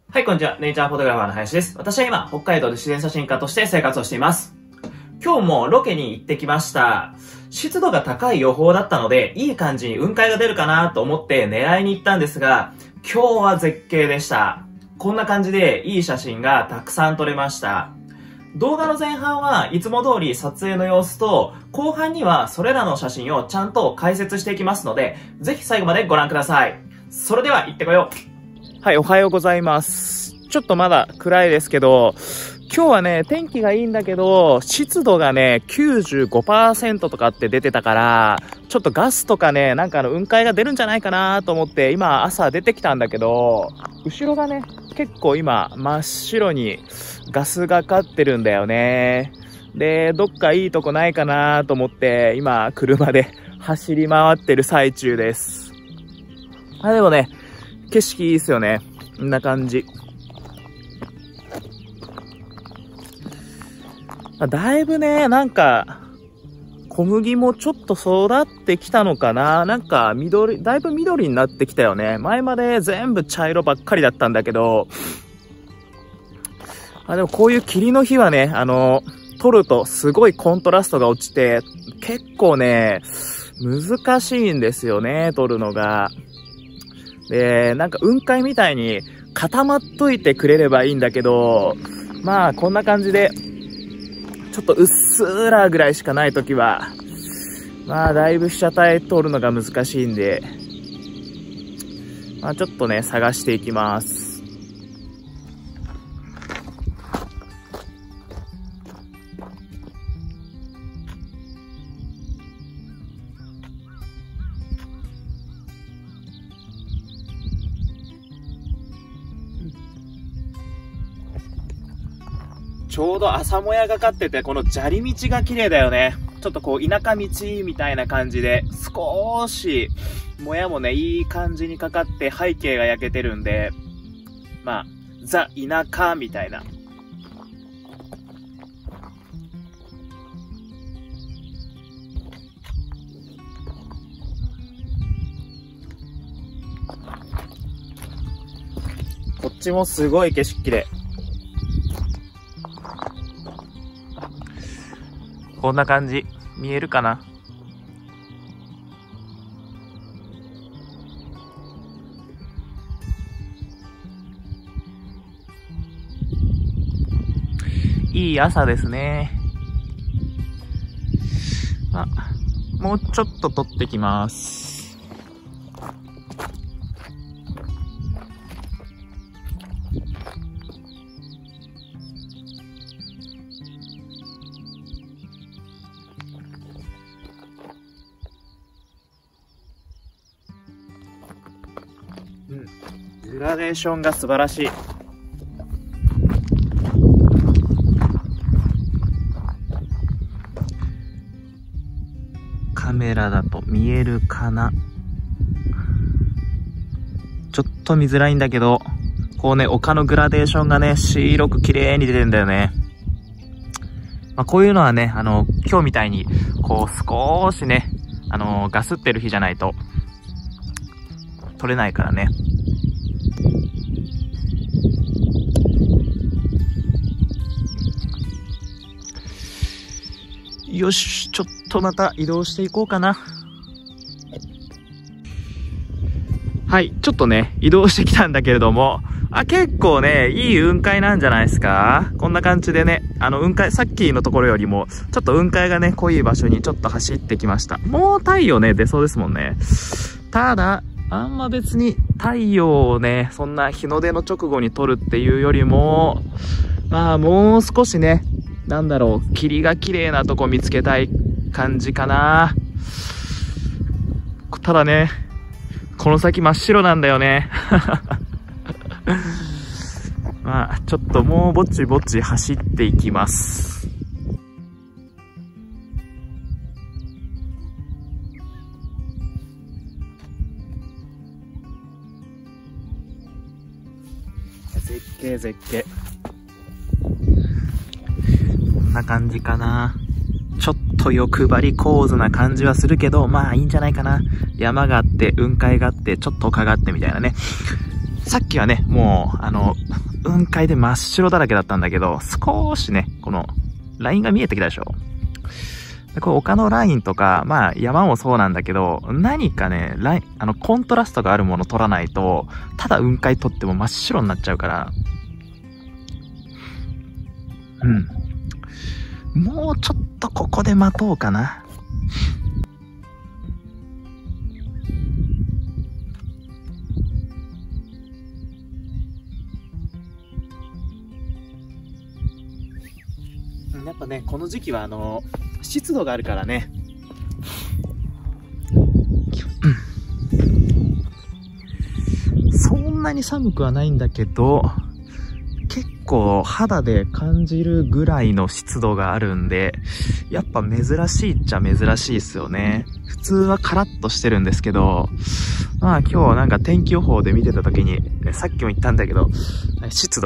はい、こんにちは。ネイチャーフォトグラファーの林です。私は今、北海道で自然写真家として生活をしています。今日もロケに行ってきました。湿度が高い予報だったので、いい感じに雲海が出るかなと思って狙いに行ったんですが、今日は絶景でした。こんな感じでいい写真がたくさん撮れました。動画の前半はいつも通り撮影の様子と、後半にはそれらの写真をちゃんと解説していきますので、ぜひ最後までご覧ください。それでは行ってこよう。はい、おはようございます。ちょっとまだ暗いですけど、今日はね、天気がいいんだけど、湿度がね、95% とかって出てたから、ちょっとガスとかね、雲海が出るんじゃないかなと思って、今朝出てきたんだけど、後ろがね、結構今真っ白にガスがかってるんだよね。で、どっかいいとこないかなと思って、今車で走り回ってる最中です。でもね、景色いいですよね。こんな感じ。だいぶね、小麦もちょっと育ってきたのかな。だいぶ緑になってきたよね。前まで全部茶色ばっかりだったんだけど、でもこういう霧の日はね、撮るとすごいコントラストが落ちて、結構ね、難しいんですよね、撮るのが。で、雲海みたいに固まっといてくれればいいんだけど、まあこんな感じで、ちょっとうっすらぐらいしかないときは、まあだいぶ被写体撮るのが難しいんで、まあちょっとね、探していきます。ちょうど朝もやがかってて、この砂利道が綺麗だよね。ちょっとこう田舎道みたいな感じで、少しもやもね、いい感じにかかって背景が焼けてるんで、まあ、ザ田舎みたいな。こっちもすごい景色綺麗。こんな感じ。見えるかな？いい朝ですね。もうちょっと撮ってきます。グラデーションが素晴らしい。カメラだと見えるかな。ちょっと見づらいんだけど、こうね、丘のグラデーションがね、白く綺麗に出てんだよね。まあ、こういうのはね、今日みたいに、こう少しね、ガスってる日じゃないと、撮れないからね。よし、ちょっとまた移動していこうかな。はい、ちょっとね、移動してきたんだけれども、結構ね、いい雲海なんじゃないですか？こんな感じでね、雲海、さっきのところよりも、ちょっと雲海がね、濃い場所にちょっと走ってきました。もう太陽ね、出そうですもんね。ただ、あんま別に太陽をね、そんな日の出の直後に撮るっていうよりも、まあもう少しね、霧が綺麗なとこ見つけたい感じかな。ただね、この先真っ白なんだよね。まあ、ちょっともうぼちぼち走っていきます。絶景絶景。こんな感じかな。ちょっと欲張り構図な感じはするけど、まあいいんじゃないかな。山があって、雲海があって、ちょっと丘があってみたいなね。 さっきはね、もう、雲海で真っ白だらけだったんだけど、少しね、この、ラインが見えてきたでしょ。これ丘のラインとか、まあ山もそうなんだけど、何かね、コントラストがあるもの取らないと、ただ雲海取っても真っ白になっちゃうから、もうちょっとここで待とうかな。やっぱね、この時期は湿度があるからね。そんなに寒くはないんだけど、結構肌で感じるぐらいの湿度があるんで、やっぱ珍しいっちゃ珍しいっすよね。普通はカラッとしてるんですけど、まあ今日なんか天気予報で見てた時に、さっきも言ったんだけど、湿度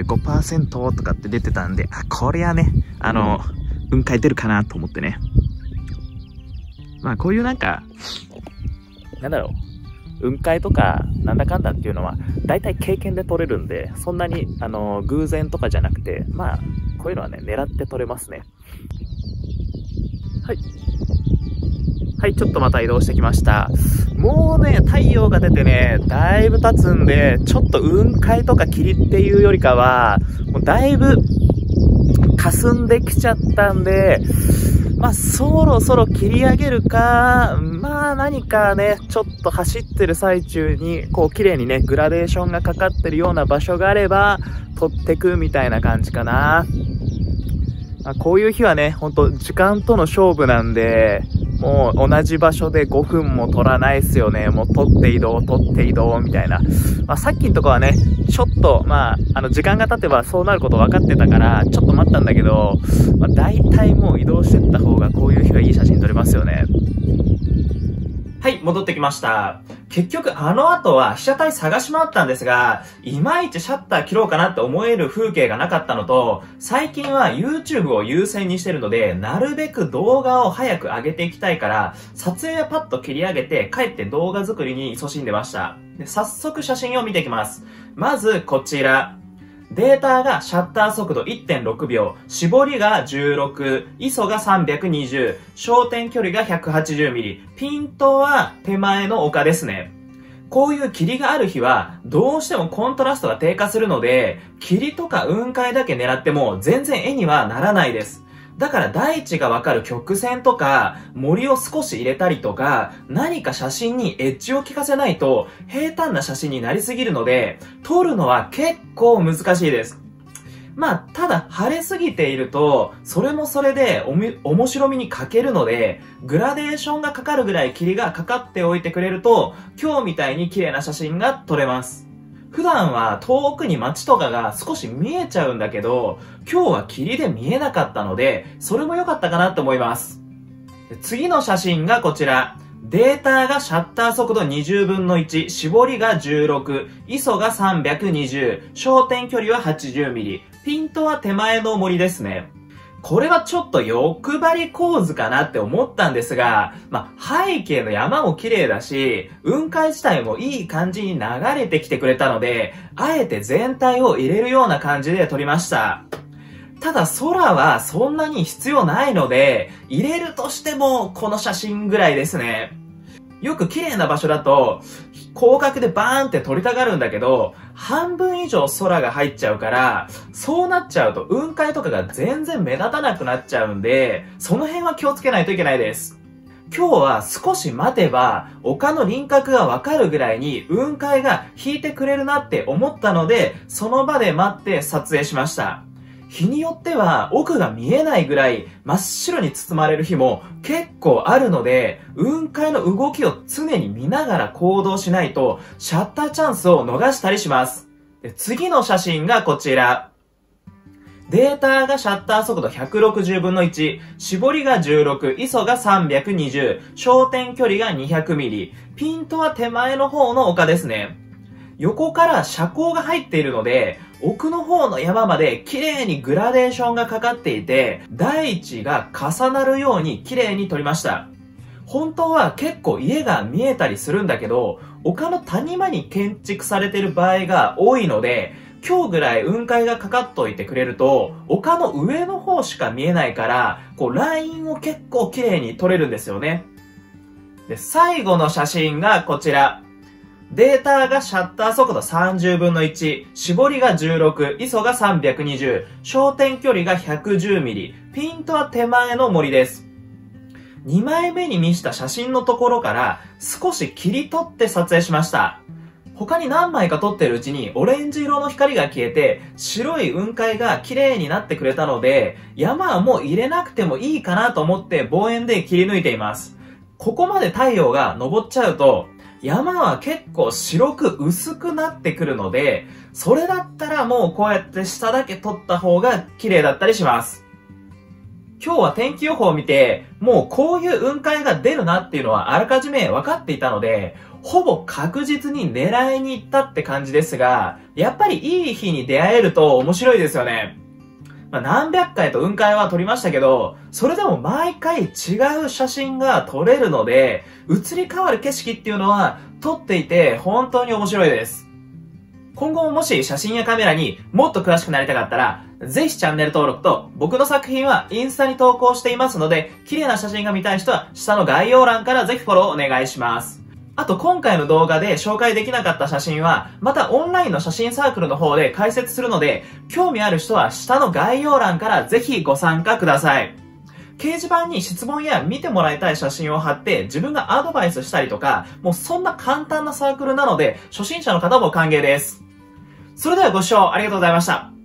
95% とかって出てたんで、あ、これはね、雲海出るかなと思ってね。まあこういうなんか、なんだろう、雲海とかなんだかんだっていうのは、大体経験で取れるんで、そんなに、偶然とかじゃなくて、まあ、こういうのはね、狙って取れますね。はい。はい、ちょっとまた移動してきました。もうね、太陽が出てね、だいぶ経つんで、ちょっと雲海とか霧っていうよりかは、もうだいぶ、霞んできちゃったんで、まあ、そろそろ切り上げるか、まあ、何かね、ちょっと走ってる最中に、こう、綺麗にね、グラデーションがかかってるような場所があれば、撮ってくみたいな感じかな。まあ、こういう日はね、ほんと、時間との勝負なんで、もう同じ場所で5分も取らないっすよね。もう取って移動、みたいな。まあ、さっきのとこはね、ちょっと、まあ、時間が経てばそうなること分かってたから、ちょっと待ったんだけど、まあ、大体もう移動してった方がこういう日はいい写真撮れますよね。はい、戻ってきました。結局後は被写体探し回ったんですが、いまいちシャッター切ろうかなって思える風景がなかったのと、最近は YouTube を優先にしてるので、なるべく動画を早く上げていきたいから、撮影はパッと切り上げて、帰って動画作りに勤しんでました。で、早速写真を見ていきます。まずこちら。データがシャッター速度 1.6 秒、絞りが16、ISO が320、焦点距離が 180mm、ピントは手前の丘ですね。こういう霧がある日は、どうしてもコントラストが低下するので、霧とか雲海だけ狙っても全然絵にはならないです。だから大地がわかる曲線とか、森を少し入れたりとか、何か写真にエッジを効かせないと、平坦な写真になりすぎるので、撮るのは結構難しいです。まあ、ただ晴れすぎていると、それもそれで面白みに欠けるので、グラデーションがかかるぐらい霧がかかっておいてくれると、今日みたいに綺麗な写真が撮れます。普段は遠くに街とかが少し見えちゃうんだけど、今日は霧で見えなかったので、それも良かったかなと思います。次の写真がこちら。データがシャッター速度20分の1、絞りが16、ISO が320、焦点距離は 80mm、ピントは手前の森ですね。これはちょっと欲張り構図かなって思ったんですが、まあ、背景の山も綺麗だし、雲海自体もいい感じに流れてきてくれたので、あえて全体を入れるような感じで撮りました。ただ空はそんなに必要ないので、入れるとしてもこの写真ぐらいですね。よく綺麗な場所だと、広角でバーンって撮りたがるんだけど、半分以上空が入っちゃうから、そうなっちゃうと雲海とかが全然目立たなくなっちゃうんで、その辺は気をつけないといけないです。今日は少し待てば、丘の輪郭がわかるぐらいに雲海が引いてくれるなって思ったので、その場で待って撮影しました。日によっては奥が見えないぐらい真っ白に包まれる日も結構あるので、雲海の動きを常に見ながら行動しないとシャッターチャンスを逃したりします。で、次の写真がこちら。データがシャッター速度160分の1、絞りが16、ISO が320、焦点距離が 200mm、ピントは手前の方の丘ですね。横から遮光が入っているので、奥の方の山まで綺麗にグラデーションがかかっていて、大地が重なるように綺麗に撮りました。 本当は結構家が見えたりするんだけど、丘の谷間に建築されている場合が多いので、今日ぐらい雲海がかかっといてくれると、丘の上の方しか見えないから、ラインを結構綺麗に撮れるんですよね。で、最後の写真がこちら。データがシャッター速度30分の1、絞りが16、ISO が320、焦点距離が 110mm、ピントは手前の森です。2枚目に見した写真のところから少し切り取って撮影しました。他に何枚か撮ってるうちにオレンジ色の光が消えて白い雲海が綺麗になってくれたので、山はもう入れなくてもいいかなと思って望遠で切り抜いています。ここまで太陽が昇っちゃうと山は結構白く薄くなってくるので、それだったらもうこうやって下だけ撮った方が綺麗だったりします。今日は天気予報を見て、もうこういう雲海が出るなっていうのはあらかじめ分かっていたので、ほぼ確実に狙いに行ったって感じですが、やっぱりいい日に出会えると面白いですよね。何百回と雲海は撮りましたけど、それでも毎回違う写真が撮れるので、移り変わる景色っていうのは撮っていて本当に面白いです。今後ももし写真やカメラにもっと詳しくなりたかったら、ぜひチャンネル登録と僕の作品はインスタに投稿していますので、綺麗な写真が見たい人は下の概要欄からぜひフォローお願いします。あと今回の動画で紹介できなかった写真は、またオンラインの写真サークルの方で解説するので、興味ある人は下の概要欄からぜひご参加ください。掲示板に質問や見てもらいたい写真を貼って自分がアドバイスしたりとか、もうそんな簡単なサークルなので、初心者の方も歓迎です。それではご視聴ありがとうございました。